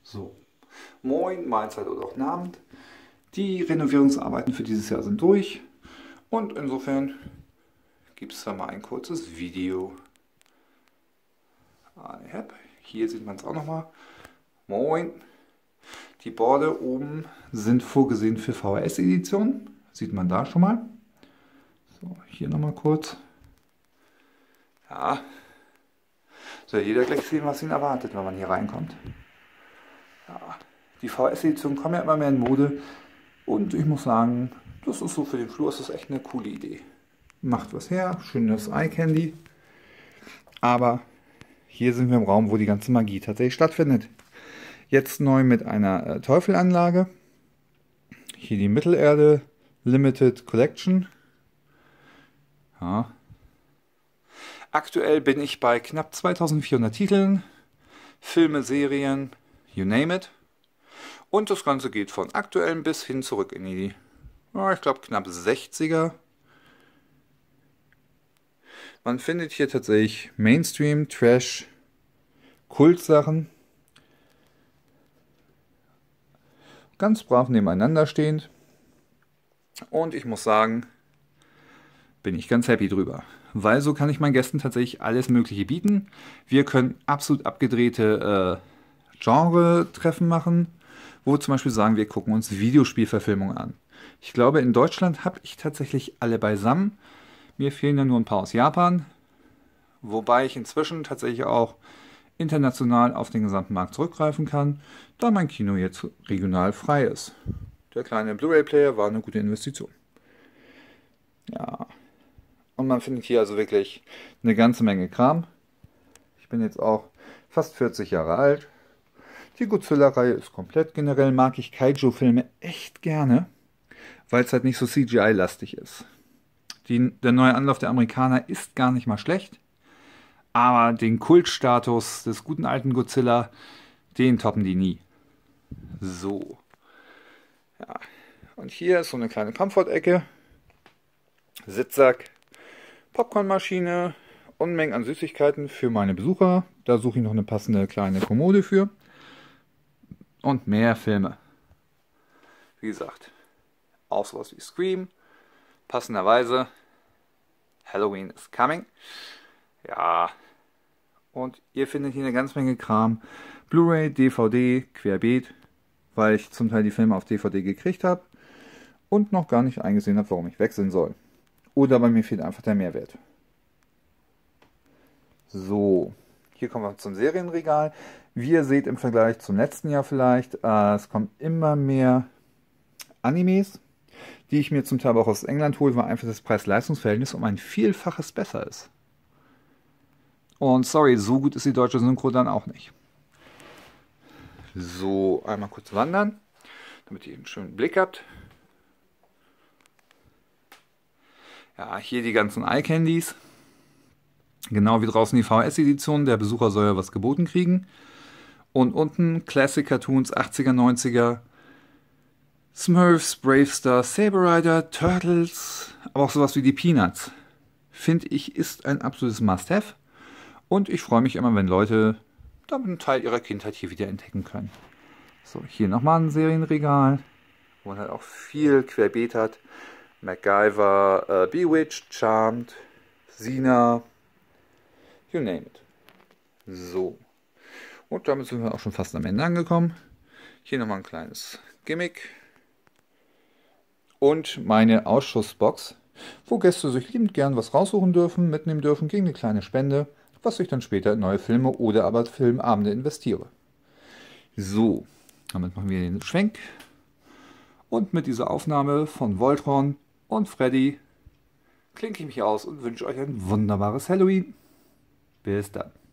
So, moin, Mahlzeit oder auch guten Abend. Die Renovierungsarbeiten für dieses Jahr sind durch und insofern gibt es da mal ein kurzes Video. Hier sieht man es auch nochmal. Moin. Die Borde oben sind vorgesehen für VHS-Edition. Sieht man da schon mal. So, hier nochmal kurz. Ja. Soll jeder gleich sehen, was ihn erwartet, wenn man hier reinkommt. Ja. Die VHS-Editionen kommen ja immer mehr in Mode. Und ich muss sagen, das ist so für den Flur, ist das echt eine coole Idee. Macht was her, schönes Eye-Candy. Aber hier sind wir im Raum, wo die ganze Magie tatsächlich stattfindet. Jetzt neu mit einer Teufelanlage. Hier die Mittelerde Limited Collection. Ja. Aktuell bin ich bei knapp 2400 Titeln. Filme, Serien, you name it. Und das Ganze geht von aktuellen bis hin zurück in die, ich glaube, knapp 60er. Man findet hier tatsächlich Mainstream, Trash, Kultsachen. Ganz brav nebeneinander stehend. Und ich muss sagen, bin ich ganz happy drüber. Weil so kann ich meinen Gästen tatsächlich alles Mögliche bieten. Wir können absolut abgedrehte Genre-Treffen machen, wo wir zum Beispiel sagen, wir gucken uns Videospielverfilmungen an. Ich glaube, in Deutschland habe ich tatsächlich alle beisammen. Mir fehlen ja nur ein paar aus Japan. Wobei ich inzwischen tatsächlich auch international auf den gesamten Markt zurückgreifen kann, da mein Kino jetzt regional frei ist. Der kleine Blu-ray-Player war eine gute Investition. Ja, und man findet hier also wirklich eine ganze Menge Kram. Ich bin jetzt auch fast 40 Jahre alt. Die Godzilla-Reihe ist komplett. Generell mag ich Kaiju-Filme echt gerne, weil es halt nicht so CGI-lastig ist. Der neue Anlauf der Amerikaner ist gar nicht mal schlecht. Aber den Kultstatus des guten alten Godzilla, den toppen die nie. So. Ja. Und hier ist so eine kleine Comfort-Ecke. Sitzsack, Popcornmaschine, Unmengen an Süßigkeiten für meine Besucher. Da suche ich noch eine passende kleine Kommode für. Und mehr Filme. Wie gesagt, auch sowas wie Scream. Passenderweise, Halloween is coming. Ja. Und ihr findet hier eine ganze Menge Kram. Blu-ray, DVD, querbeet, weil ich zum Teil die Filme auf DVD gekriegt habe und noch gar nicht eingesehen habe, warum ich wechseln soll. Oder bei mir fehlt einfach der Mehrwert. So, hier kommen wir zum Serienregal. Wie ihr seht im Vergleich zum letzten Jahr vielleicht, es kommen immer mehr Animes, die ich mir zum Teil auch aus England hole, weil einfach das Preis-Leistungs-Verhältnis um ein Vielfaches besser ist. Und sorry, so gut ist die deutsche Synchro dann auch nicht. So, einmal kurz wandern, damit ihr einen schönen Blick habt. Ja, hier die ganzen Eye-Candies. Genau wie draußen die VHS-Edition. Der Besucher soll ja was geboten kriegen. Und unten Classic Cartoons 80er, 90er. Smurfs, Bravestar, Saber Rider, Turtles. Aber auch sowas wie die Peanuts. Finde ich, ist ein absolutes Must-Have. Und ich freue mich immer, wenn Leute damit einen Teil ihrer Kindheit hier wieder entdecken können. So, hier nochmal ein Serienregal, wo man halt auch viel querbeet hat. MacGyver, Bewitched, Charmed, Xena, you name it. So, und damit sind wir auch schon fast am Ende angekommen. Hier nochmal ein kleines Gimmick. Und meine Ausschussbox, wo Gäste sich liebend gern was raussuchen dürfen, mitnehmen dürfen gegen eine kleine Spende, was ich dann später in neue Filme oder aber Filmabende investiere. So, damit machen wir den Schwenk. Und mit dieser Aufnahme von Voltron und Freddy klinke ich mich aus und wünsche euch ein wunderbares Halloween. Bis dann.